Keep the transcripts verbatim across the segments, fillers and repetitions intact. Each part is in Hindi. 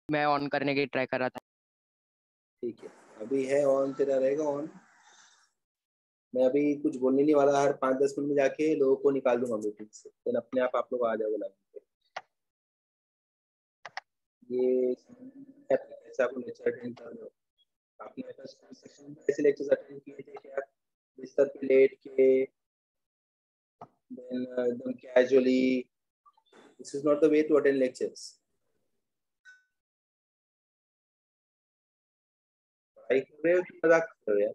मैं ऑन करने की ट्राई कर रहा था। ठीक है, अभी है ऑन, तेरा रहेगा ऑन। मैं अभी कुछ बोलने नहीं वाला, हर पाँच दस मिनट में जाके लोगों को निकाल दूंगा मीटिंग से, फिर अपने आप आप लोग आ जाओगे लाइन पे। ये ऐसा आपको लेक्चर अटेंड कर लो, आपने ऐसा सेक्शन में ऐसे लेक्चर्स अटेंड किए थे कि आप बिस्तर पे लेट के देन एकदम casually, this is not the way to attend lectures. पढ़ाई कर रहे हो कि मजाक कर रहे हो यार?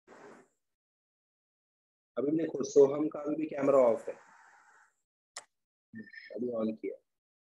अभी देखो सोहम का भी कैमरा ऑफ है, अभी ऑन किया।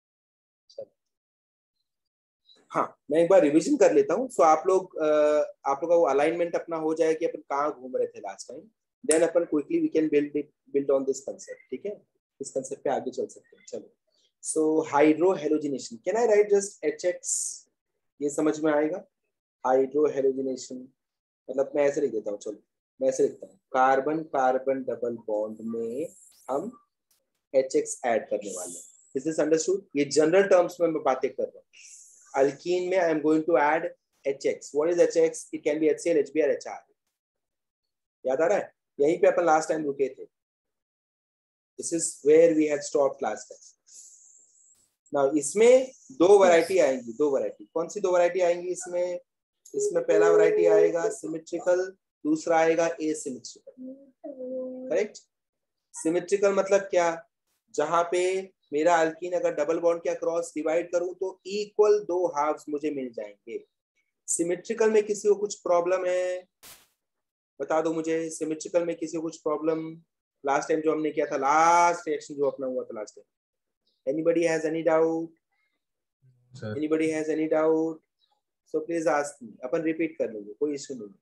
हाँ, मैं एक बार रिवीजन कर लेता हूँ। सो आप लोग आप लोग का वो अलाइनमेंट अपना हो जाए कि अपन कहाँ घूम रहे थे लास्ट टाइम, देन अपन quickly we can build build on this concept. ठीक है, इस कंसेप्ट पे आगे चल सकते हैं। चलो, so hydrohalogenation, can I write just H X, ये समझ में आएगा? हाइड्रो हेलोजिनेशन मतलब मैं ऐसे लिख देता हूँ, चलो मैं ऐसे लिखता हूँ, कार्बन कार्बन डबल बॉन्ड में हम एच एक्स ऐड करने वाले हैं। Is this understood? ये जनरल टर्म्स में मैं बातें कर रहा हूँ। Alkene में I am going to add H X. What is H X? It can be HCl, H B R, H R. याद आ रहा है? यहीं पे अपन लास्ट टाइम रुके थे। This is where we had stopped last time. Now इसमें दो वैरायटी आएंगी, दो वैरायटी। कौन सी दो वैरायटी आएंगी इसमें? इसमें पहला वैरायटी आएगा सिमेट्रिकल, दूसरा आएगा एसिमेट्रिकल। करेक्ट? सिमेट्रिकल मतलब क्या? जहां पे मेरा अल्कीन अगर डबल बॉन्ड के अक्रॉस डिवाइड करूं तो इक्वल दो हाफ्स मुझे मिल जाएंगे। सिमेट्रिकल में किसी को कुछ प्रॉब्लम है? बता दो मुझे, सिमेट्रिकल में किसी को कुछ प्रॉब्लम? लास्ट टाइम जो हमने किया था, लास्ट रिएक्शन जो अपना हुआ था last time, anybody has any doubt? Anybody has any doubt? So please ask me, अपन रिपीट कर लेंगे, कोई इशू नहीं।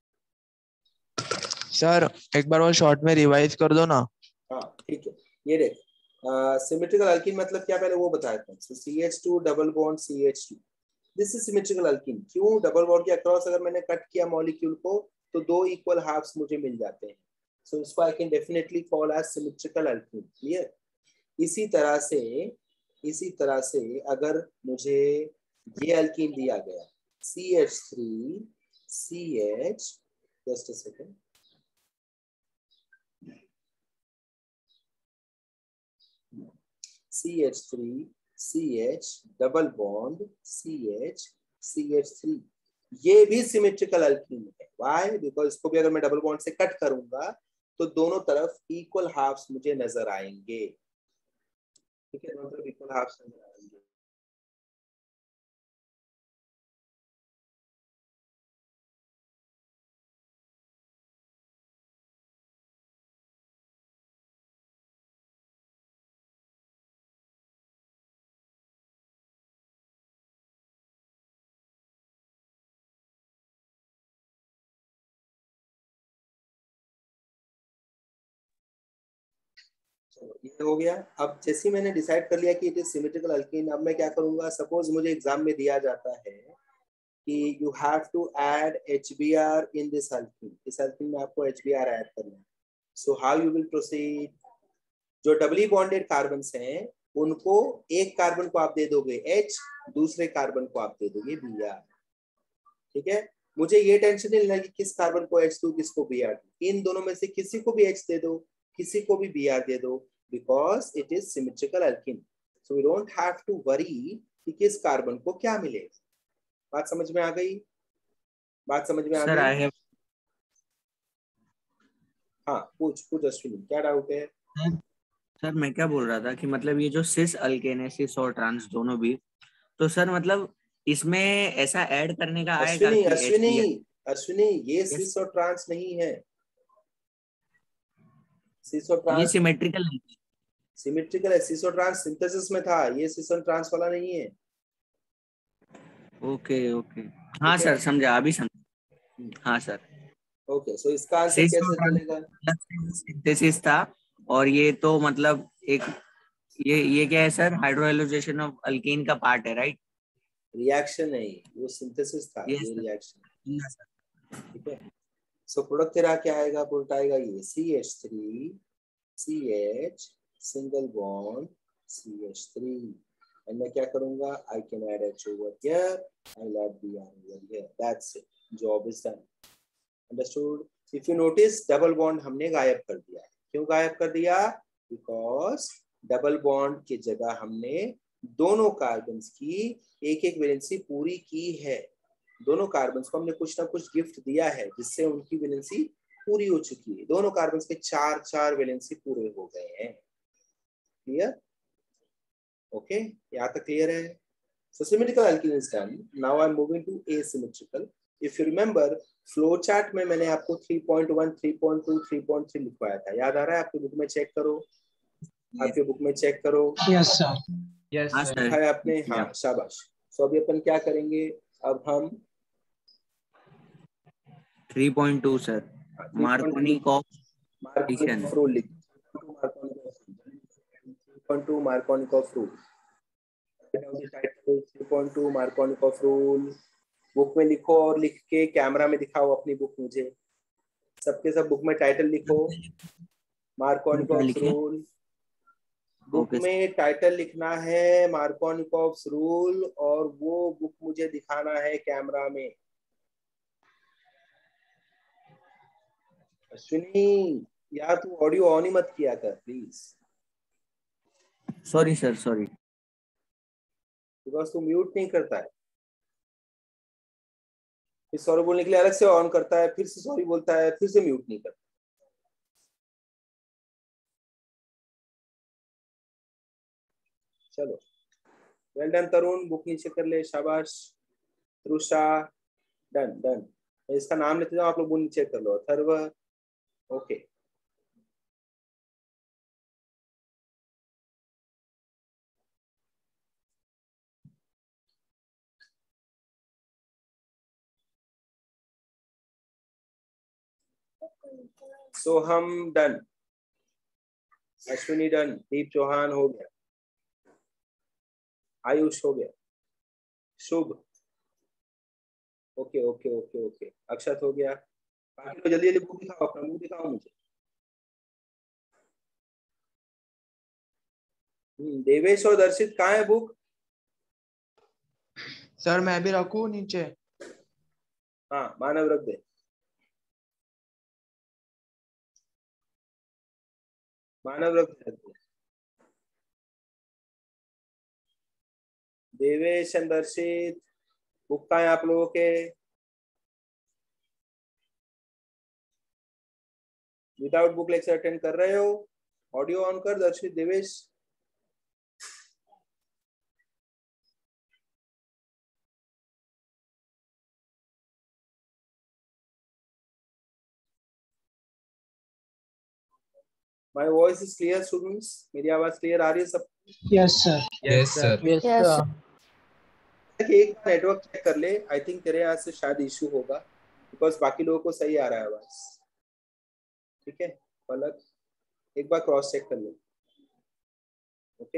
सर एक बार वो शॉर्ट में रिवाइज कर दो ना। हाँ ठीक है, ये देख सिमेट्रिकल अल्कीन मतलब क्या, पहले वो बताया था। So C H two double bond C H two, this is symmetrical alkene. क्यों? डबल बॉन्ड के अक्रॉस अगर मैंने कट किया मॉलिक्यूल को तो दो इक्वल हाफ्स मुझे मिल जाते हैं। सो so, इसको I can definitely call as symmetrical alkene. Clear? इसी तरह से इसी तरह से अगर मुझे ये अल्कीन दिया गया C H three C H, just a second, C H three C H double bond C H C H three, ये भी सिमेट्रिकल अल्कीन है। व्हाई? बिकॉज इसको भी अगर मैं डबल बॉन्ड से कट करूंगा तो दोनों तरफ इक्वल हाफ्स मुझे नजर आएंगे। ठीक है, दोनों तरफ इक्वल हाफ्स नजर आएंगे। ये हो गया। अब जैसे मैंने डिसाइड कर लिया कि इट इज सिमेट्रिकल अल्कीन, अब मैं क्या करूंगा? सपोज मुझे एग्जाम में दिया जाता है कि you have to add H B R in this alkene, इस अल्कीन में आपको H B R ऐड करना है। So how you will proceed? जो डबली बॉन्डेड कार्बन हैं उनको एक कार्बन को आप दे दोगे H, दूसरे कार्बन को आप दे दोगे B R। ठीक है, मुझे ये टेंशन नहीं लेना कि किस कार्बन को H दूं, किसको B R दूं। इन दोनों में से किसी को भी H दे दो, किसी को भी B R दे दो, because it is symmetrical alkene. So we don't have to worry कि किस कार्बन को क्या मिलेगा। बात समझ में आ गई? बात समझ में आ सर आई गई? हैव हाँ, पूछ पूछ अश्विनी, क्या डाउट है? सर मैं क्या बोल रहा था कि मतलब ये जो सिस अल्केन है, सिस और ट्रांस दोनों भी, तो सर मतलब इसमें ऐसा ऐड करने का आएगा अश्विनी कि Ashwini H B R Ashwini ये सिस और ट्रांस नहीं है। सिस और ये ट्रांस सिमेट्रिकल है। सिमेट्रिकल है। सिस और ट्रांस सिंथेसिस में था, ये सिस और ट्रांस वाला नहीं है। ओके ओके, हाँ ठीक है? सर समझा, अभी समझा। हाँ सर, ओके, सो इसका आंसर सिस और कैसे ट्रांस चलेगा? सिंथेसिस था, और ये तो मतलब एक ये ये क्या है सर? हाइड्रोलाइजेशन ऑफ अल्कीन का पार्ट है, राइट? रिएक्शन नहीं, वो सिंथेसिस था, यस ये सर, रिएक्शन। Yes sir. ठीक है, सो प्रोडक्ट तेरा क्या आएगा? प्रोडक्ट आएगा ये C H three C H single bond C H three. And मैं क्या करूंगा, I can add H over here, I will add B over here, that's it, job is done. Understood? If you notice double bond हमने गायब कर दिया है। क्यों गायब कर दिया? बिकॉज डबल बॉन्ड की जगह हमने दोनों कार्बन्स की एक एक वैलेंसी पूरी की है। दोनों कार्बन्स को हमने कुछ ना कुछ गिफ्ट दिया है जिससे उनकी वैलेंसी पूरी हो चुकी है। दोनों कार्बन्स के चार चार वैलेंसी पूरे हो गए हैं। क्लियर? ओके, यहाँ तक क्लियर है? So symmetrical alkene is done. Now I'm moving to asymmetrical. If you remember, flow chart में मैंने आपको three point one, three point two, three point three लिखवाया था। याद आ रहा है? आपकी बुक में चेक करो, आपके बुक में चेक करो। यस सर, यस सर, लिखा है आपने? हाँ, शाबाश। सो अभी अपन क्या करेंगे, अब हम three point two sir, Markovnikov Markovnikov rule लिख, three point two Markovnikov rule, three point two Markovnikov rule book में लिखो और लिख के कैमरा में दिखाओ अपनी बुक मुझे। सबके सब बुक में टाइटल लिखो, मार्कोनिकॉफ रूल। बुक में टाइटल लिखना है मार्कोनिकॉफ रूल और वो बुक मुझे दिखाना है कैमरा में। अश्विनी यार तू ऑडियो ऑन ही मत किया कर please. Sorry sir, sorry. Because तू म्यूट नहीं करता है, फिर सॉरी बोलने के लिए अलग से ऑन करता है, फिर से सॉरी बोलता है, फिर से म्यूट नहीं करता। चलो, वेल डन तरुण, बुक नीचे कर ले, शाबाश। Rusha, done done. मैं इसका नाम लेते जाओ, आप लोग बुक नीचे कर लो। अथर्व, ओके। सो हम डन। अश्विनी डन, दीप चौहान हो गया, आयुष हो गया, Shubh okay okay okay okay, Akshat हो गया। बाकी तो जल्दी जल्दी बुक दिखाओ, अपना मुंह दिखाओ मुझे। देवेश और दर्शित कहाँ है बुक? सर मैं भी रखूं नीचे? हाँ, मानव रख दे, मानव रख दे। देवेश और दर्शित बुक कहाँ है आप लोगों के? विदाउट बुक लेक्चर अटेंड कर रहे हो? ऑडियो ऑन कर दर्शित, Devesh. My voice is clear students? मेरी आवाज क्लियर आ रही है सब? Yes sir, yes sir, yes sir. एक नेटवर्क चेक कर ले, आई थिंक तेरे यहाँ से शायद इशू होगा, बिकॉज बाकी लोगों को सही आ रहा है आवाज। ठीक है पलक, एक बार क्रॉस चेक कर ले। ओके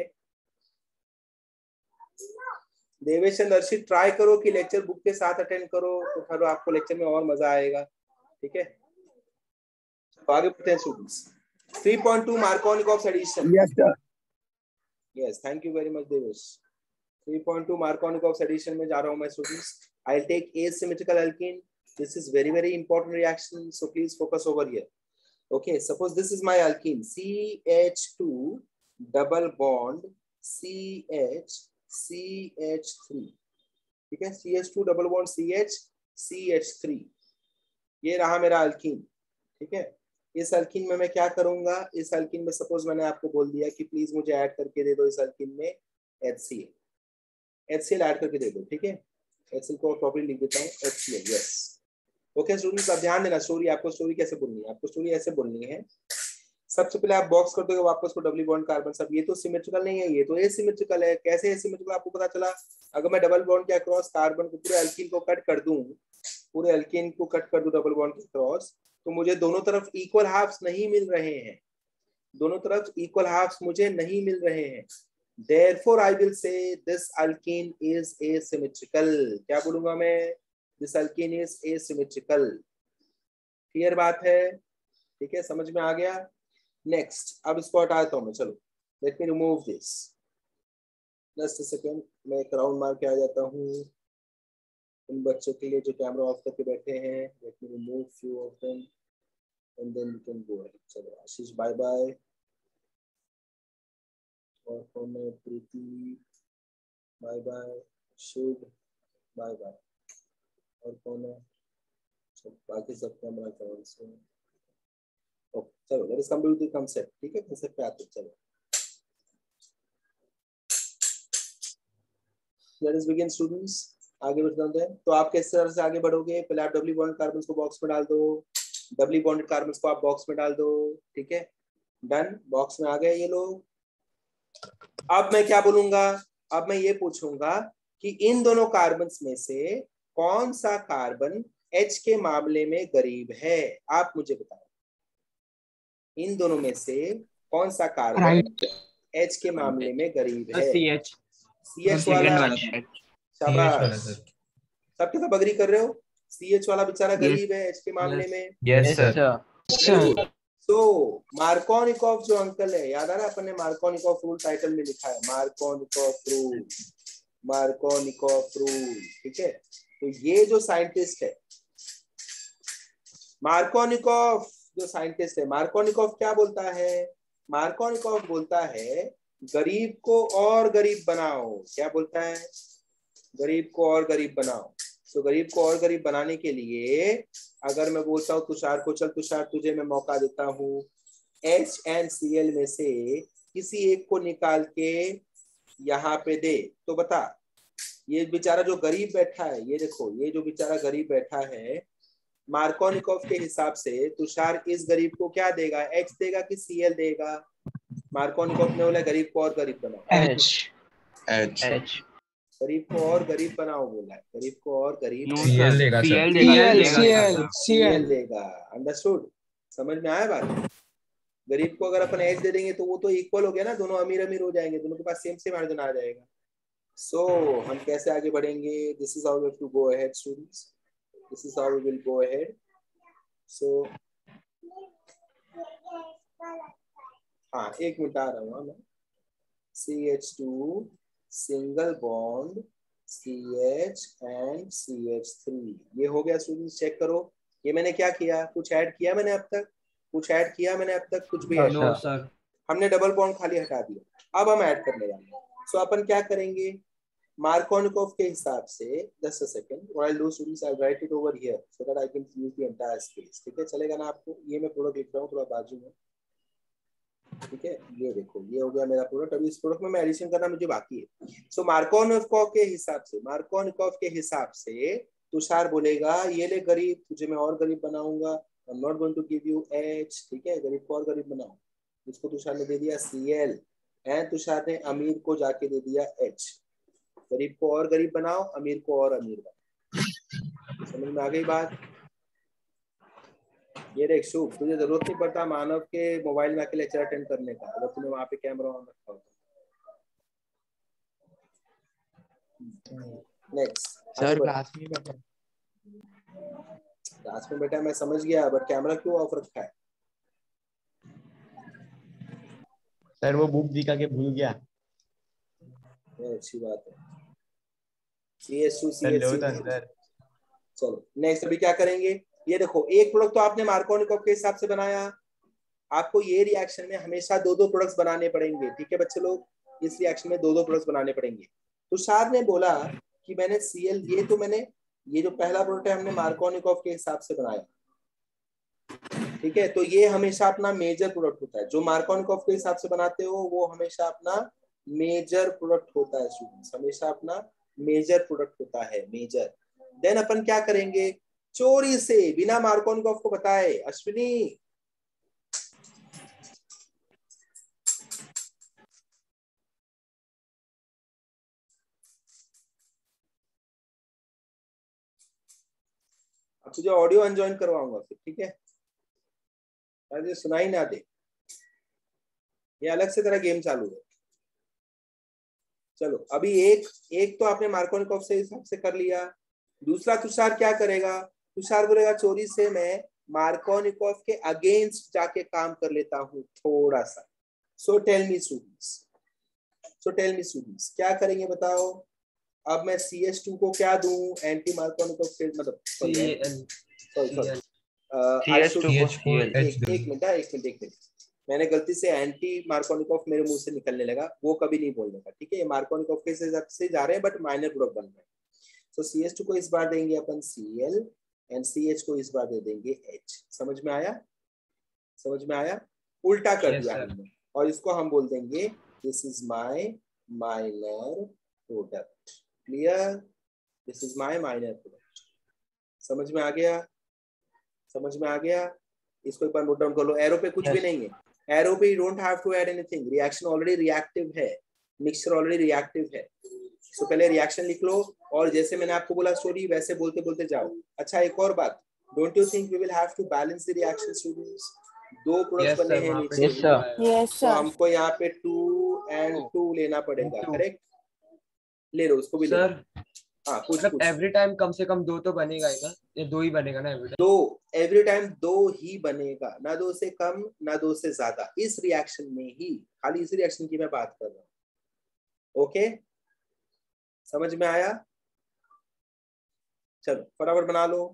देवेश और दर्शित, ट्राई करो कि लेक्चर बुक के साथ अटेंड करो, तो फिर आपको लेक्चर में और मजा आएगा। ठीक है, तो आगे बढ़ते हैं students. Three point two Markovnikov addition. Yes sir, yes, thank you very much Devesh. Three point two Markovnikov addition में जा रहा हूं मैं students. I will take asymmetrical alkene. This is very very important reaction, so please focus over here. Okay, suppose this is my alkene, C H two double bond C H C H three. ठीक है, C H two double bond C H C H three, ये रहा मेरा alkene। ठीक है, इस alkene में मैं क्या करूंगा, इस alkene में सपोज मैंने आपको बोल दिया कि प्लीज मुझे ऐड करके दे दो इस alkene में H C L, H C L add करके दे दो। ठीक है, H C L को प्रॉपर्ली लिख देता हूँ, H C L। Yes, okay students, अब ध्यान देना, स्टोरी आपको स्टोरी कैसे बोलनी है, आपको स्टोरी ऐसे बोलनी है। सबसे पहले आप बॉक्स कर दोगे वापस को डबल बॉन्ड कार्बन। सब ये तो सिमेट्रिकल नहीं है, ये तो एसिमेट्रिकल है। कैसे एसिमेट्रिकल आपको पता चला? अगर मैं डबल बॉन्ड के अक्रॉस कार्बन को, पूरे एल्कीन को कट कर दूं, पूरे एल्कीन को कट कर दूं डबल बॉन्ड के अक्रॉस, तो मुझे दोनों तरफ इक्वल हाफ्स नहीं मिल रहे हैं, दोनों तरफ इक्वल हाफ्स मुझे नहीं मिल रहे हैं। Therefore I will say this alkene is asymmetrical। क्या बोलूंगा मैं? This alkene is asymmetrical। Clear बात है? ठीक है, समझ में आ गया? नेक्स्ट, अब इसको हटाता हूं मैं। चलो, let me remove this. Just second, मैं एक राउंड मार के आ जाता हूँ उन बच्चों के लिए जो कैमरा ऑफ करके बैठे हैं। Let me remove few of them and then you can go ahead. चलो आशीष बाय बाय, और कौन है, Preeti bye bye, Shubh bye bye, और कौन है, बाकी सब कैमरा कवर से। ओके चलो let us come to the concept. ठीक है, कांसेप्ट पे आते हैं। चलो लेट अस बिगिन स्टूडेंट्स, आगे बढ़ते हैं। तो आप किस तरह से आगे बढ़ोगे? पहले आप डबली बॉन्ड कार्बन्स को बॉक्स में डाल दो, डबली बॉन्डेड कार्बन्स को आप बॉक्स में डाल दो। ठीक है, डन, बॉक्स में आ गए ये लोग। अब मैं क्या बोलूंगा? अब मैं ये पूछूंगा कि इन दोनों कार्बन्स में से कौन सा कार्बन H के मामले में गरीब है? आप मुझे बताओ, इन दोनों में से कौन सा कार्बन Right. H के मामले में गरीब है? C H C H second वाला। वाला। शाबाश, सब के सब अग्री कर रहे हो? सी एच वाला बेचारा गरीब है H के मामले में। Yes sir. Sir. तो मार्कोनिकॉफ जो अंकल है, याद आ रहा है अपन ने मार्कोनिकॉफ रूल टाइटल में लिखा है, मार्कोनिकॉफ रूल, मार्कोनिकॉफ रूल। ठीक है, तो ये जो साइंटिस्ट है मार्कोनिकॉफ, जो साइंटिस्ट है मार्कोनिकॉफ क्या बोलता है? मार्कोनिकॉफ बोलता है गरीब को और गरीब बनाओ। क्या बोलता है? गरीब को और गरीब बनाओ। तो गरीब को और गरीब बनाने के लिए अगर मैं बोलता हूँ तुषार को, चल तुषार तुझे मैं मौका देता हूँ, एच एंड सी एल में से किसी एक को निकाल के यहाँ पे दे, तो बता ये बेचारा जो गरीब बैठा है, ये देखो ये जो बेचारा गरीब बैठा है, मार्कोनिकॉफ के हिसाब से तुषार इस गरीब को क्या देगा? एच देगा कि सी एल देगा? मार्कोनिकॉफ ने बोला गरीब को और गरीब बनाओ। H. एच एच गरीब को और गरीब बनाओ बोला है, गरीब को और गरीब सीएल देगा C sir. L C L. देगा C L. C CL L. देगा। अंडरस्टूड? समझ में आया बात? गरीब को अगर अपन एच दे देंगे तो वो तो इक्वल हो गया ना, दोनों अमीर अमीर हो जाएंगे, दोनों के पास सेम सेम मार्जिन आ जाएगा। सो so, हम कैसे आगे बढ़ेंगे? This is how we have to go ahead students, this is how we will go ahead. So हाँ एक मिनट आ रहा हूँ मैं। C H two single bond C H and C H three, ये हो गया स्टूडेंट्स। चेक करो ये मैंने क्या किया, कुछ ऐड किया मैंने अब तक? कुछ ऐड किया मैंने अब तक? कुछ भी ऐड? No sir. हमने डबल बॉन्ड खाली हटा दिया, अब हम ऐड करने वाले हैं। सो अपन क्या करेंगे? मार्कोनिकॉफ के हिसाब से, just a second, what I do students, I write it over here so that I can use the entire space. ठीक है, चलेगा ना आपको? ये मैं प्रोडक्ट लिख रहा हूँ थोड़ा बाजू में। ठीक है, ये देखो ये हो गया मेरा प्रोडक्ट। अभी इस प्रोडक्ट में मैं एडिशन करना मुझे बाकी है। सो मार्कोनिकॉफ के हिसाब से, मार्कोनिकॉफ के हिसाब से तुषार बोलेगा ये ले गरीब, तुझे मैं और गरीब बनाऊंगा, I am not going to give you H. ठीक है, गरीब को और गरीब बनाओ। इसको तुषार ने दे दिया सी एल, एंड तुषार ने अमीर को जाके दे दिया एच। गरीब को और गरीब बनाओ, अमीर को और अमीर बनाओ। समझ में आ गई बात? ये देख शुभ, तुझे जरूरत नहीं पड़ता मानव के मोबाइल में आके लेक्चर अटेंड करने का, अगर तूने वहां पे कैमरा ऑन रखा होता। नेक्स्ट सर क्लास में बैठा क्लास में बेटा मैं समझ गया, बट कैमरा क्यों ऑफ रखा है? सर वो बुक दिखा के भूल गया। ये अच्छी बात है। C S two C sir S लो सी। तो अंदर। चलो नेक्स्ट अभी क्या करेंगे? ये देखो एक प्रोडक्ट तो आपने मार्कोनिकॉफ के हिसाब से बनाया, आपको ये रिएक्शन में हमेशा दो दो प्रोडक्ट्स बनाने पड़ेंगे। ठीक है बच्चे लोग, इस रिएक्शन में दो दो प्रोडक्ट्स बनाने पड़ेंगे। तुषार ने बोला कि मैंने सीएल, ये तो मैंने ये जो पहला प्रोडक्ट है हमने मार्कोनिकॉफ के हिसाब से बनाया। ठीक है, तो ये हमेशा अपना मेजर प्रोडक्ट होता है। जो मार्कोनिकॉफ के हिसाब से बनाते हो वो हमेशा अपना मेजर प्रोडक्ट होता है स्टूडेंट्स, हमेशा अपना मेजर प्रोडक्ट होता है, मेजर। देन अपन क्या करेंगे? चोरी से, बिना मार्कोनिकॉफ को बताए, अश्विनी अब तुझे ऑडियो अनजॉइन करवाऊंगा फिर। ठीक है, अरे सुनाई ना दे, ये अलग से तेरा गेम चालू है। चलो अभी एक एक तो आपने मार्कोनिकॉफ से हिसाब से कर लिया। दूसरा तुषार क्या करेगा? तुषार बोलेगा चोरी से मैं मार्कोनिकॉफ के अगेंस्ट जाके काम कर लेता हूं थोड़ा सा। So tell me students, so tell me students, क्या करेंगे बताओ? अब मैं सी एच टू को क्या दूं? एंटी मार्कोनिक मतलब सॉरी सॉरी आई शुड एक एक मिनट एक मिनट एक मिनट मैंने गलती से एंटी मार्कोनिकॉफ मेरे मुंह से निकलने लगा, वो कभी नहीं बोलने का, ठीक है? ये मार्कोनिकॉफ के से जा रहे हैं बट माइनर प्रोडक्ट बन रहे हैं। सो सी एच टू को इस बार देंगे अपन Cl एंड सी एच को इस बार दे देंगे H। समझ में आया? समझ में आया? उल्टा कर yes, दिया हमने, और इसको हम बोल देंगे this is my minor product. Clear? This is my minor product. समझ में आ गया? समझ में आ गया? इसको एक बार नोट डाउन कर लो। एरो पे कुछ yes. भी नहीं है, एरो पे you don't have to add anything, reaction already reactive है, मिक्सचर ऑलरेडी रिएक्टिव है। सो so, पहले रिएक्शन लिख लो और जैसे मैंने आपको बोला स्टोरी वैसे बोलते बोलते जाओ। अच्छा एक और बात, don't you think we will have to balance the reaction students? दो प्रोडक्ट्स बने हैं नीचे, यस सर यस तो सर हमको यहाँ पे टू एंड टू लेना पड़ेगा, करेक्ट? ले लो उसको भी ले लो। हाँ कुछ मतलब एवरी टाइम कम से कम दो तो बनेगा ही ना, ये दो ही बनेगा ना एवरी टाइम? दो एवरी टाइम दो ही बनेगा, ना दो से कम ना दो से ज्यादा। इस रिएक्शन में ही, खाली इस रिएक्शन की मैं बात कर रहा हूँ। ओके समझ में आया? चलो फटाफट बना लो।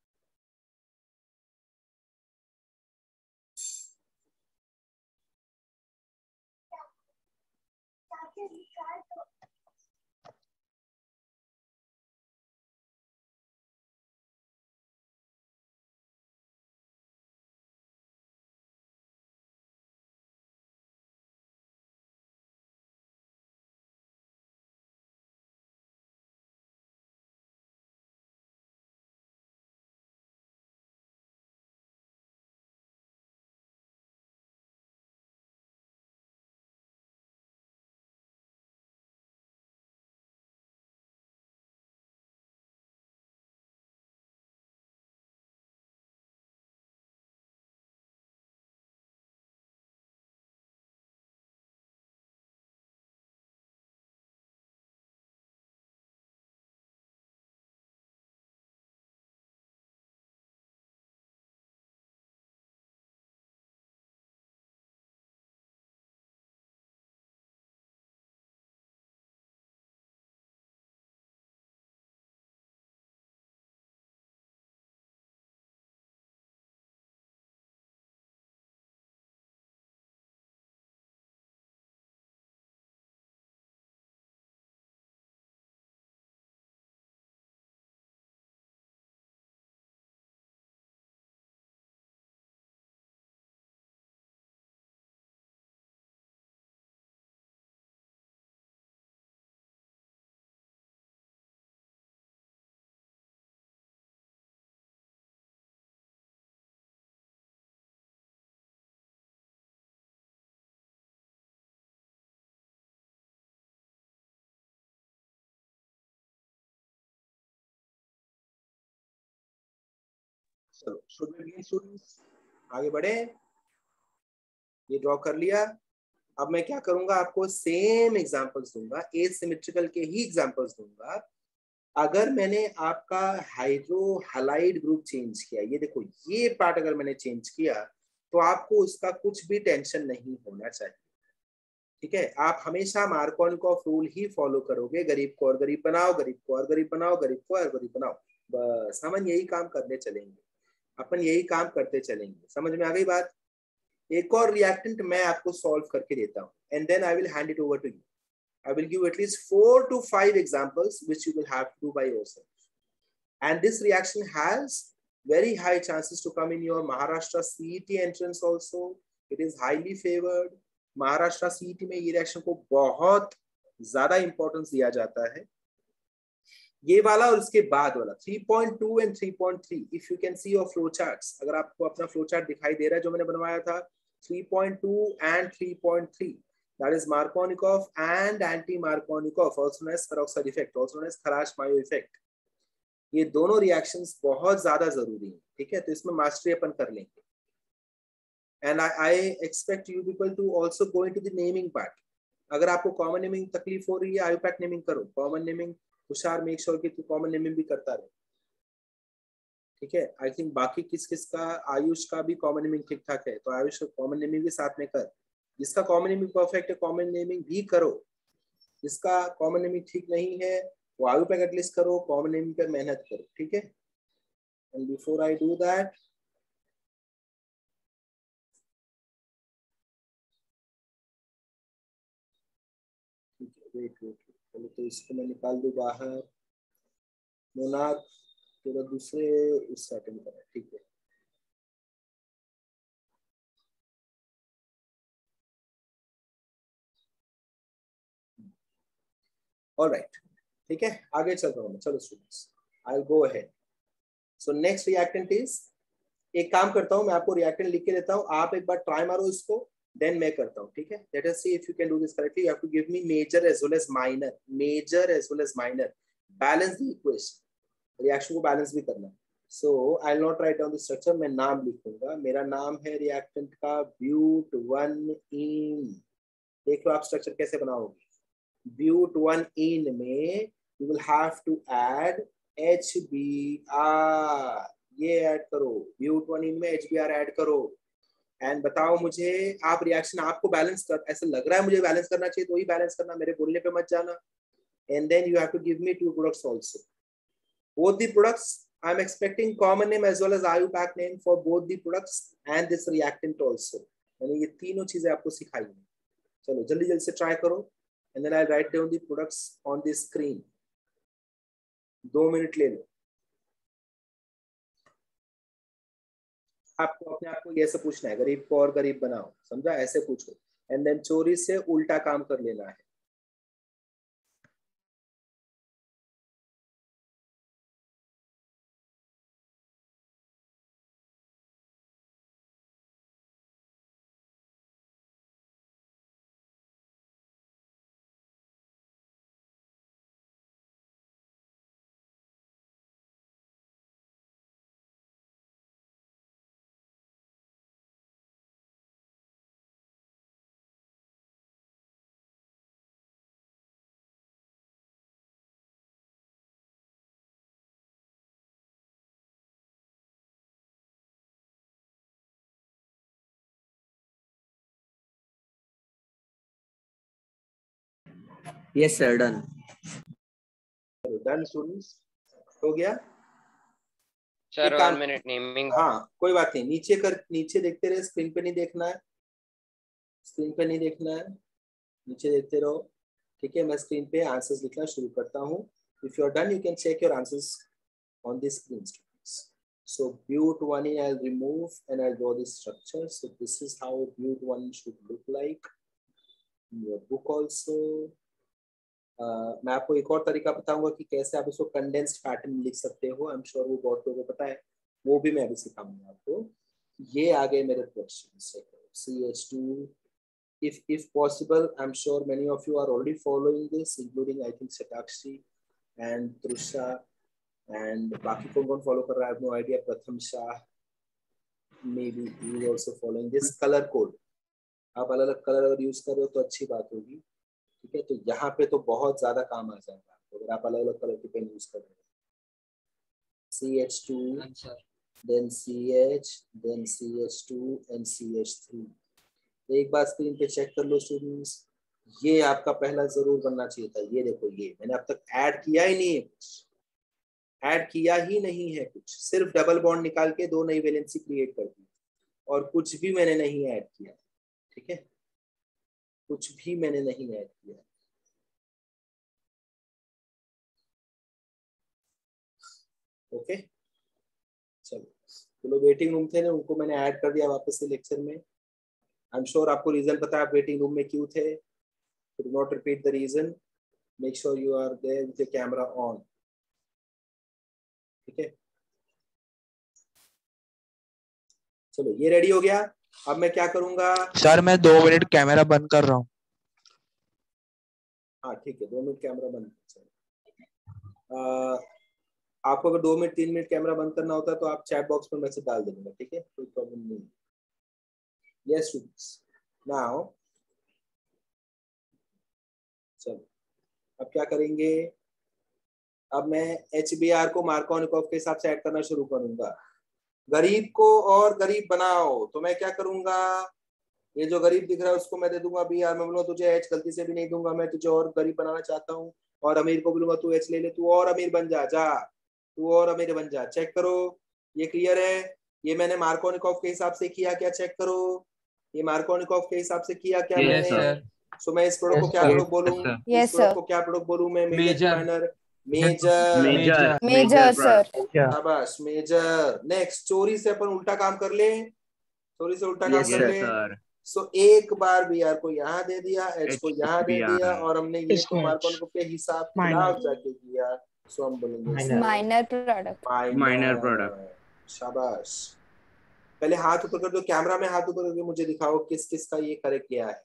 चलो शुड वी स्टूडेंट्स आगे बढ़े? ये ड्रॉ कर लिया। अब मैं क्या करूंगा, आपको सेम एग्जांपल्स दूंगा, एसिमेट्रिकल के ही एग्जांपल्स दूंगा। अगर मैंने आपका हाइड्रो हैलाइड ग्रुप चेंज किया, ये देखो ये पार्ट अगर मैंने चेंज किया तो आपको उसका कुछ भी टेंशन नहीं होना चाहिए, ठीक है? आप हमेशा मार्कोनिकॉफ रूल ही फॉलो करोगे, गरीब को और गरीब बनाओ, गरीब को और गरीब बनाओ, गरीब को और गरीब बनाओ, बस हम यही काम करने चलेंगे, अपन यही काम करते चलेंगे। समझ में आ गई बात? एक और रिएक्टेंट मैं आपको सॉल्व करके देता हूँ and then I will hand it over to you. I will give at least four to five examples which you will have to do by yourself. And this reaction has very high chances to come in your Maharashtra C E T entrance also. It is highly favored. Maharashtra C E T में ये reaction को बहुत ज़्यादा importance दिया जाता है। ये वाला और इसके बाद वाला three point two and three point three. If you can see your flow charts, अगर आपको अपना flow chart दिखाई दे रहा है जो मैंने बनवाया था, three point two and three point three. That is Markovnikov and anti-Markovnikov, also known as peroxide effect, also known as Kharash-Mayo effect. ये दोनों reactions बहुत ज़्यादा ज़रूरी हैं, ठीक है? तो इसमें mastery अपन कर लेंगे. And I, I expect you people to also go into the naming part. अगर आपको common naming तकलीफ हो रही है, I U P A C naming करो. Common naming Tushar make sure कि तू common naming भी करता रहे, ठीक है? I think बाकी किस किस का, आयुष का भी common naming ठीक ठाक है, तो आयुष का common naming भी साथ में कर. जिसका कॉमन नेमिंग परफेक्ट है कॉमन नेमिंग भी करो, जिसका कॉमन नेमिंग ठीक नहीं है वो आयु पैकेट लिस्ट करो, कॉमन नेमिंग पे मेहनत करो, ठीक है। And before I do that, wait wait पहले तो इसको मैं निकाल दूं बाहर। मोनार्क तेरा दूसरे उससे अटेंड करा, ठीक है। ऑलराइट, ठीक है, आगे चल रहा हूँ मैं। चलो students, I will go ahead. So next reactant is, एक काम करता हूँ मैं आपको रिएक्टेंट लिख के देता हूँ, आप एक बार ट्राई मारो इसको, देन मैं करता हूँ, ठीक है। Let us see if you can do this correctly. You have to give me major as well as minor, major as well as minor, balance the equation, reaction को बैलेंस भी करना। So I will not write down the structure, मैं नाम लिखूंगा। मेरा नाम है रिएक्टेंट का ब्यूट वन इन। देख लो आप स्ट्रक्चर कैसे बनाओगे। ब्यूट वन इन में you will have to add H B R, ये ऐड करो, ब्यूट वन इन में H B R ऐड करो। एंड बताओ मुझे, आप रिएक्शन आपको बैलेंस कर, ऐसा लग रहा है मुझे बैलेंस करना चाहिए तो ही बैलेंस करना, मेरे बोलने पे मत जाना। And then you have to give me two products also, both the products I am expecting common name as well as I U pack name for both the products and this reactant also। मैंने ये तीनों चीजें आपको सिखाई हैं। चलो जल्दी जल्दी से ट्राई करो। And then I write down the products on the screen. दो मिनट ले लो। आपको अपने आप को ये ऐसे पूछना है, गरीब को और गरीब बनाओ, समझा, ऐसे पूछो। एंड देन चोरी से उल्टा काम कर लेना है। Yes sir, done. Done students, हो गया सर। One minute naming. हाँ कोई बात नहीं, नीचे कर, नीचे देखते रहे, स्क्रीन पे नहीं देखना है, स्क्रीन पे नहीं देखना है, नीचे देखते रहो, ठीक है। मैं स्क्रीन पे आंसर्स लिखना शुरू करता हूँ। If you are done you can check your answers on the screen students. So butte one I'll remove and I'll draw this structure. So this is how butte one should look like in your book also. Uh, मैं आपको एक और तरीका बताऊंगा कि कैसे आप इसको कंडेंस्ड पैटर्न लिख सकते हो। आई एम श्योर वो बहुत लोगों को पता है, वो भी मैं अभी सिखाऊंगा आपको। ये आ गए मेरे question. C H two, if if possible, I'm sure many of you are already following this, including I think Satakshi and Trusha and बाकी कौन कौन फॉलो कर रहा है, I have no idea। प्रथम Shah maybe he is also following this color code। आप अलग अलग कलर अगर यूज कर रहे हो तो अच्छी बात होगी, ठीक है। तो यहाँ पे तो बहुत ज्यादा काम आ जाएगा आपको अगर आप अलग अलग कलर की पेन यूज कर रहे हो। C H two, then C H, then C H two and C H three। एक बार स्क्रीन पे चेक कर लो स्टूडेंट्स, ये आपका पहला जरूर बनना चाहिए था। ये देखो, ये मैंने अब तक ऐड किया ही नहीं है, कुछ ऐड किया ही नहीं है, कुछ सिर्फ डबल बॉन्ड निकाल के दो नई वैलेंसी क्रिएट कर दी और कुछ भी मैंने नहीं ऐड किया, ठीक है, कुछ भी मैंने नहीं ऐड किया। ओके चलो, तो लोग वेटिंग रूम थे ना, उनको मैंने ऐड कर दिया वापस से लेक्चर में। आई एम श्योर आपको रीजन पता है आप वेटिंग रूम में क्यों थे। Do not repeat the reason, make sure you are there with the camera on, ठीक है। चलो ये रेडी हो गया। अब मैं क्या करूंगा सर, मैं दो मिनट कैमरा बंद कर रहा हूँ। हाँ ठीक है, दो मिनट कैमरा बंद। आपको अगर दो मिनट तीन मिनट कैमरा बंद करना होता है तो आप चैट बॉक्स में मैसेज डाल देंगे, ठीक है, कोई प्रॉब्लम नहीं। यस स्टूडेंट्स, नाउ चलो अब क्या करेंगे, अब मैं एच बी आर को मार्कोनिकोव के हिसाब से ऐड करना शुरू करूंगा। गरीब को और गरीब बनाओ, तो मैं क्या करूंगा, ये जो गरीब दिख रहा है उसको मैं दे दूंगा अभी यार, मैं बोलूंगा तुझे एच गलती से भी नहीं दूंगा, मैं तुझे और गरीब बनाना चाहता हूँ, और अमीर को बोलूंगा तू एच ले ले, तू और अमीर बन जा, जा तू और अमीर बन जा। चेक करो ये क्लियर है? ये मैंने मार्कोनिकॉफ के हिसाब से किया क्या? चेक करो, ये मार्कोनिकॉफ के हिसाब से किया क्या यस मैंने? सर। सो मैं इस प्रोडक्ट को Yes, क्या sir. प्रोडक्ट बोलूं? Yes, इस प्रोडक्ट sir. को क्या प्रोडक्ट बोलूं मैं? मेजर की Major. Minor? Major. Major Major, sir. Yeah. शाबाश मेजर। नेक्स्ट, चोरी से अपन उल्टा काम कर ले, चोरी से उल्टा काम यस कर ले। सर। सो एक बार बी आर को यहाँ दे दिया, एच को यहाँ दे H दिया, B R. और हमने ये इसको तो H. मार्कोनिकॉफ के हिसाब Minor. खिलाफ जाके किया, सो हम बोलेंगे Minor. Minor product. Minor product. शाबाश। पहले हाथ ऊपर कर दो, कैमरा में हाथ ऊपर करके मुझे दिखाओ किस किस का ये करेक्ट गया है,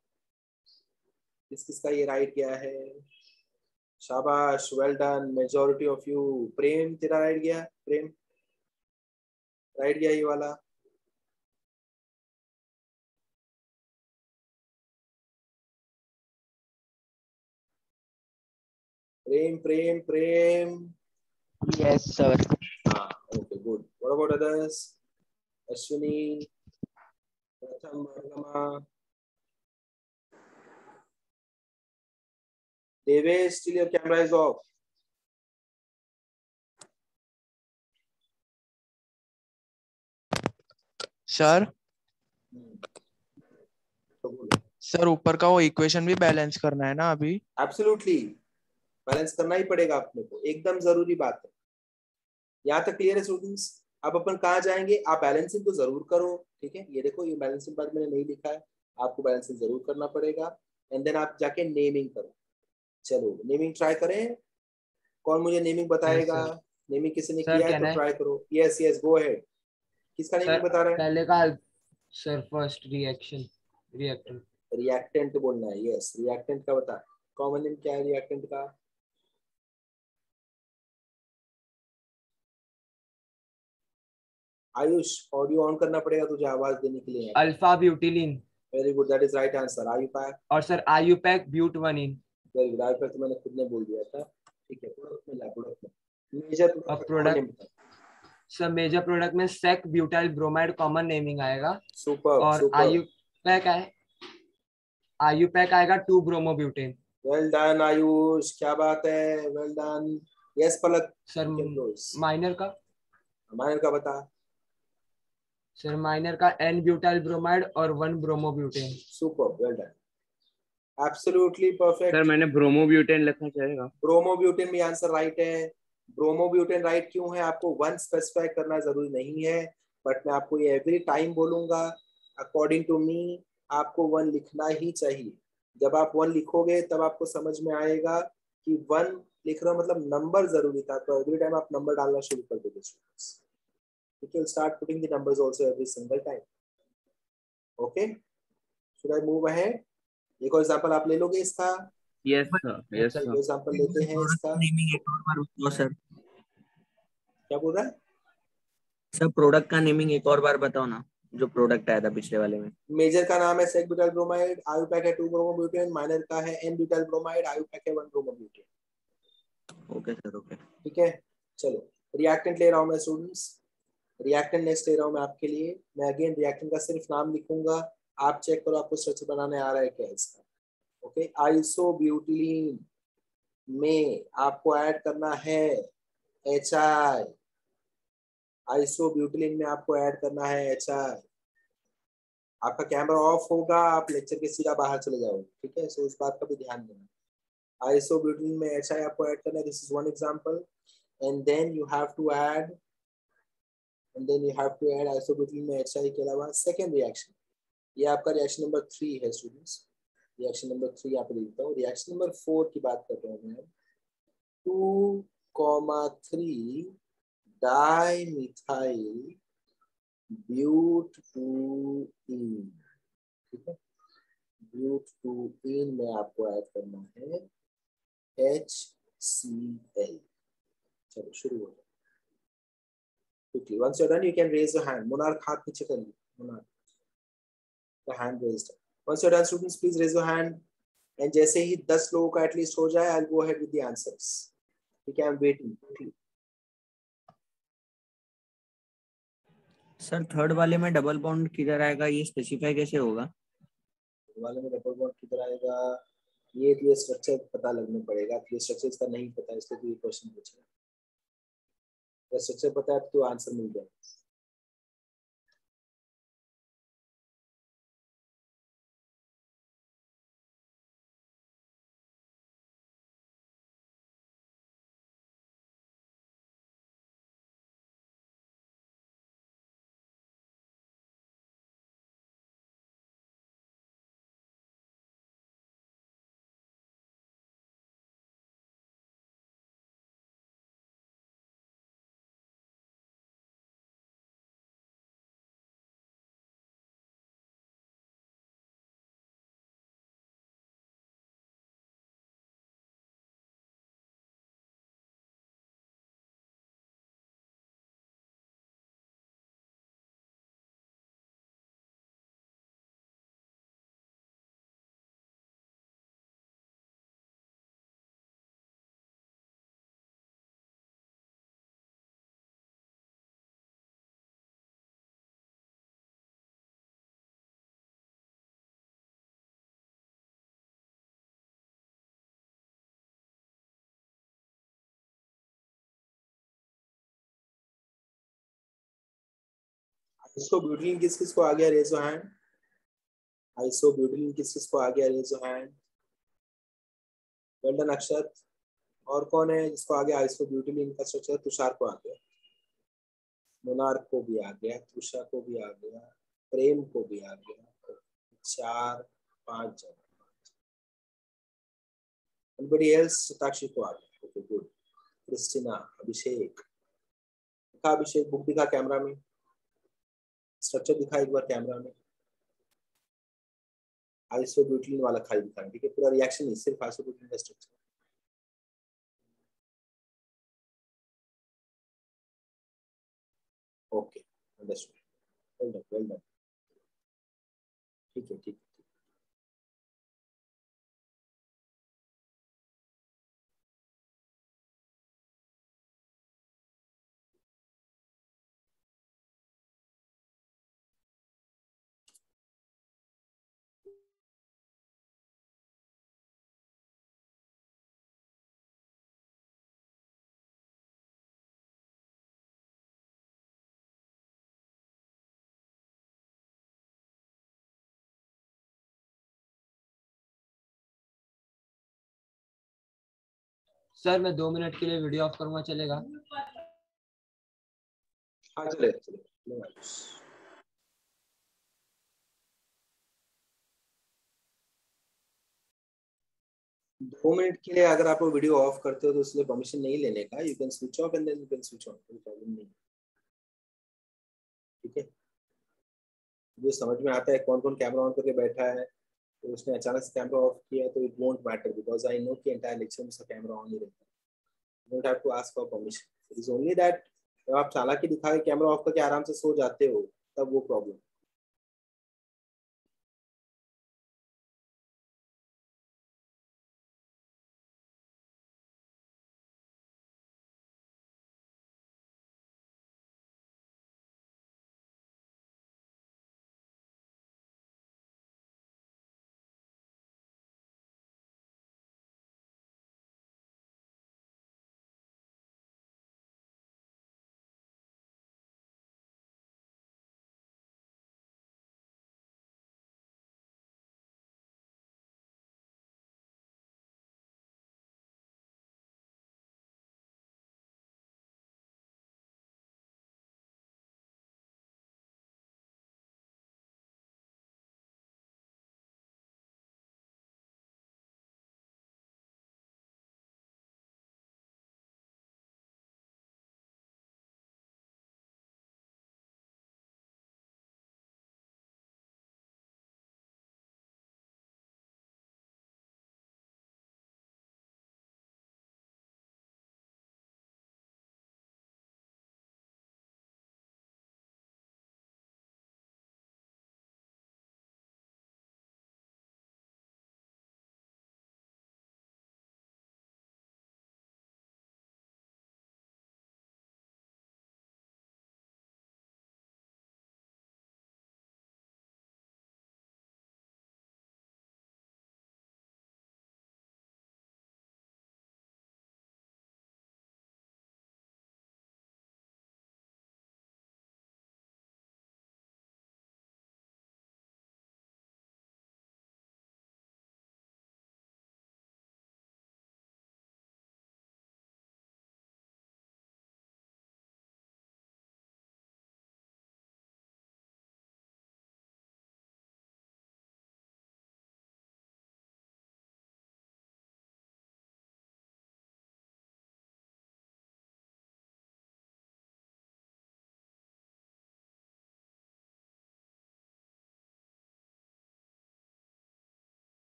किस किस का ये राइट गया है। शाबाश, well done, majority of you. Prem तेरा राइट गया? प्रेम राइट गया ये वाला? Prem Prem Prem Yes, sir. हाँ, okay good. What about others? Ashwini, Pratham, Argama, Devesh, still your camera is off. Sir तो बोलो। सर ऊपर का वो इक्वेशन भी बैलेंस करना है ना अभी? एब्सोल्युटली बैलेंस करना ही पड़ेगा अपने को, एकदम जरूरी बात है। यहाँ तक क्लियर है स्टूडेंट्स? अब अपन कहाँ जाएंगे? आप बैलेंसिंग तो जरूर करो, ठीक है? ये देखो, ये बैलेंसिंग पार्ट मैंने नहीं लिखा है, आपको बैलेंसिंग जरूर करना पड़ेगा। एंड देन आप जाके नेमिंग करो। चलो नेमिंग ट्राई करें। कौन मुझे नेमिंग बताएगा? Yes, नेमिंग किसी ने Sir, किया है can तो I? ट्राई करो। Yes yes, go ahead. किसका नेमिंग बता रहा है? पहले का sir first reaction reactant. Reactant बोलना है। यस, रिएक्टेंट का बता। कॉमन नेम क्या है रिएक्टेंट का? आयुष, ऑडियो ऑन करना पड़ेगा तुझे आवाज देने के लिए। Alpha butylene. Very good, that is right answer. IUPAC. और sir IUPAC but one ene. Very good, IUPAC तो मैंने खुद ने बोल दिया था। ठीक है, प्रोडक्ट में ला, प्रोडक्ट में मेजर अब प्रोडक्ट सर मेजर प्रोडक्ट में sec butyl bromide common naming आएगा। सुपर और सुपर, आयुपैक है आयुपैक आएगा two bromo butane. Well done Ayush, क्या बात है, well done. Yes Palak. Sir minor का माइनर का बता। सर माइनर का एन ब्यूटाइल ब्रोमाइड और one bromo butane. Super, well done, absolutely perfect. Sir मैंने ब्रोमो ब्यूटेन लिखना चाहेगा। ब्रोमो ब्यूटेन भी आंसर राइट है। ब्रोमो ब्यूटेन राइट क्यों है? आपको वन स्पेसिफाई करना जरूरी नहीं है, बट मैं आपको ये एवरी टाइम बोलूंगा, अकॉर्डिंग टू मी आपको वन लिखना ही चाहिए। जब आप वन लिखोगे तब आपको समझ में आएगा कि वन लिख रहा मतलब नंबर जरूरी था, तो एवरी टाइम आप नंबर डालना शुरू कर दोगे students. You will start putting the numbers also every single time. Okay? Should I move ahead? एक और एग्जांपल आप ले लोगे इसका? Yes sir, yes sir. Example लेते हैं इसका। नेमिंग एक और बार बताओ सर। क्या बोल रहा है? सर प्रोडक्ट का नेमिंग एक और बार बताओ ना, जो प्रोडक्ट आया था पिछले वाले में। मेजर का नाम है सेक ब्यूटाइल ब्रोमाइड, आयुपैक है टू ब्रोमो ब्यूटेन, माइनर का है एन ब्यूटाइल ब्रोमाइड, आयुपैक है one bromo butane. Okay sir, okay. ठीक है, चलो रिएक्टेंट ले रहा हूं मैं स्टूडेंट्स। रिएक्टेंट नेक्स्ट ले रहा हूं मैं आपके लिए। मैं अगेन रिएक्टेंट का सिर्फ नाम लिखूंगा, आप चेक करो आपको स्ट्रक्चर बनाने आ रहा है क्या इसका। ओके, आइसोब्यूटिलीन में आपको ऐड करना है एच आई। आइसोब्यूटिलीन में आपको ऐड करना है एच आई। आपका कैमरा ऑफ होगा, आप लेक्चर के सीधा बाहर चले जाओगे, ठीक है? सो इस बात का भी ध्यान देना। आइसोब्यूटिलीन में एच आई आपको ऐड करना है। This is one example. And then you have to add and then you have to add isobutylene में H I के अलावा second reaction। ये आपका रिएक्शन नंबर थ्री है स्टूडेंट्स। रिएक्शन नंबर थ्री यहाँ पे लिखता हूँ। रिएक्शन नंबर फोर की बात कर रहे हैं मैं। Two comma three dimethyl but two ene, ठीक है? ब्यूट टू इन में आपको ऐड करना है एच सी एल। चलो शुरू हो जाए। Quickly. Once you're done, you can raise your hand. Monarch, हाथ नीचे कर ली। Monarch, the hand raised. Once you're done, students, please raise your hand. And जैसे ही दस लोगों का at least हो जाए, I'll go ahead with the answers. Okay, I'm waiting. Quickly. Sir third वाले में डबल बॉन्ड किधर आएगा, ये स्पेसिफाई कैसे होगा? वाले में डबल बॉन्ड किधर आएगा, ये तो ये स्ट्रक्चर पता लगना पड़ेगा। तो ये स्ट्रक्चर इसका नहीं पता, इसलिए तो ये क्वेश्चन पूछा। अगर स्ट्रक्चर पता है तो आंसर मिल जाएगा। आइसोब्यूटिलीन किस किस को आ गया, रेज योर हैंड। आइसोब्यूटिलीन किस किस को आ गया, raise your hand. Well done Akshat. और कौन है जिसको आ गया आइसोब्यूटिलीन का स्ट्रक्चर? तुषार को आ गया, मोनार्क को भी आ गया, तुषा को भी आ गया, प्रेम को भी आ गया। चार पांच जन। Anybody else? साक्षी को आ गया। Okay good. क्रिस्टीना, अभिषेक। दिखा अभिषेक, बुक दिखा कैमरा में, स्ट्रक्चर दिखा एक बार कैमरा में। आइसोब्यूटिलीन वाला खाली दिखा, ठीक है, पूरा रिएक्शन नहीं, सिर्फ आइसोब्यूटिलीन का structure. Okay understood, well done well done, ठीक है ठीक है। सर मैं दो मिनट के लिए वीडियो ऑफ करूंगा, चलेगा? हाँ चलेगा चलेगा। दो मिनट के लिए अगर आप वीडियो ऑफ करते हो तो इसलिए परमिशन नहीं लेने का, you can switch off and then you can switch on, कोई प्रॉब्लम नहीं, ठीक है। जो समझ में आता है कौन कौन कैमरा ऑन करके बैठा है, तो उसने अचानक से कैमरा ऑफ किया तो it won't matter, because I know कि एंटायर लेक्चर में उसका कैमरा ऑन ही रहता है। Don't have to ask for permission, it is only that जब आप चालाकी दिखा के कैमरा ऑफ करके आराम से सो जाते हो तब वो problem.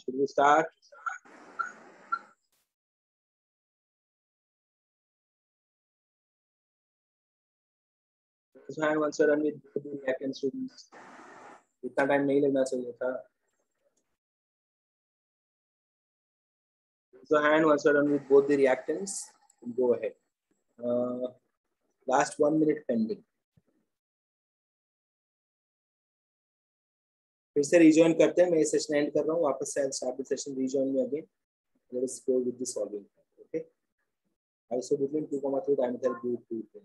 Should we start? Raise your hand once you're done with the reactant students. इतना टाइम नहीं लगना चाहिए था. Raise your hand once you're done with both the reactants. Go ahead. Uh, last one minute pending. फिर से rejoin करते हैं. मैं ये session end कर रहा हूँ. वापस से start the session. Rejoin me again. Let us go with the solving. Okay. Also between two comma three diameter group two.